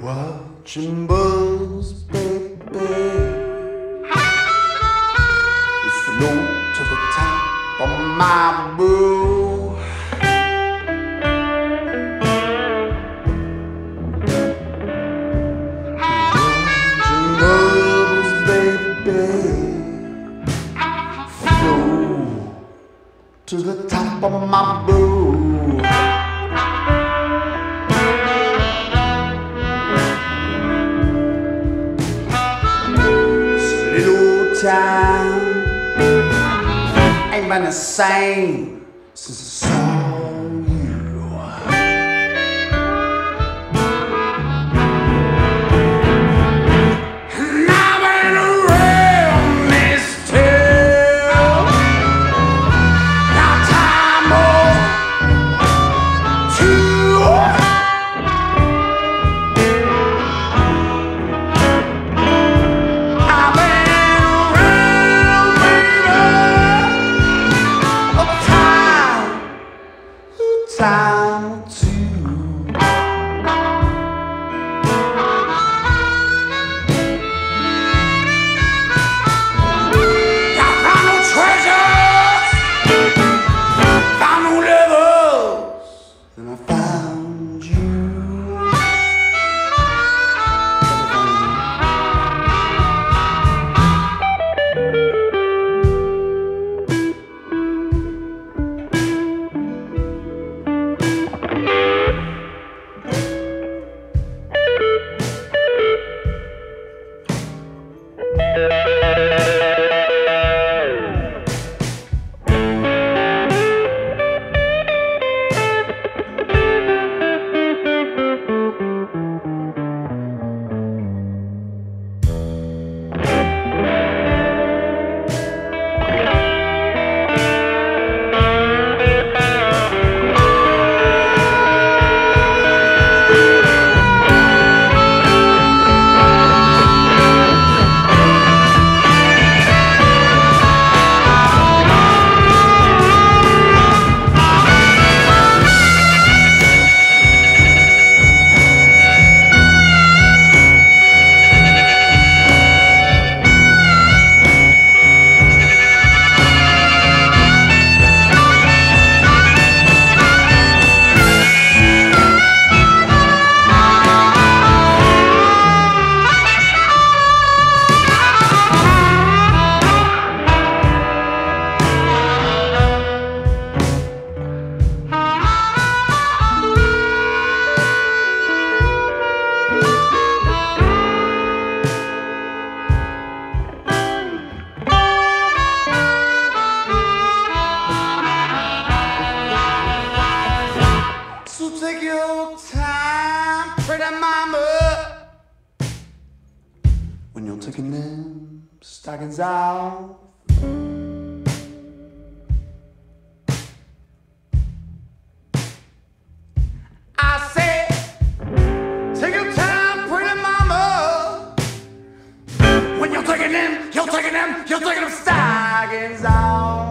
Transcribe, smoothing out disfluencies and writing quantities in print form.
Watching buzz, baby. It's float to the top of my brew. Watching buzz, baby. Float to the top of my brew. Time ain't been the same since I saw you. And I've been around this town. Now time time to I found no treasures, found no levels, and I found you. Take your time, pretty mama, when you're taking them stockings off. I said, take your time, pretty mama, when you're taking them stockings off.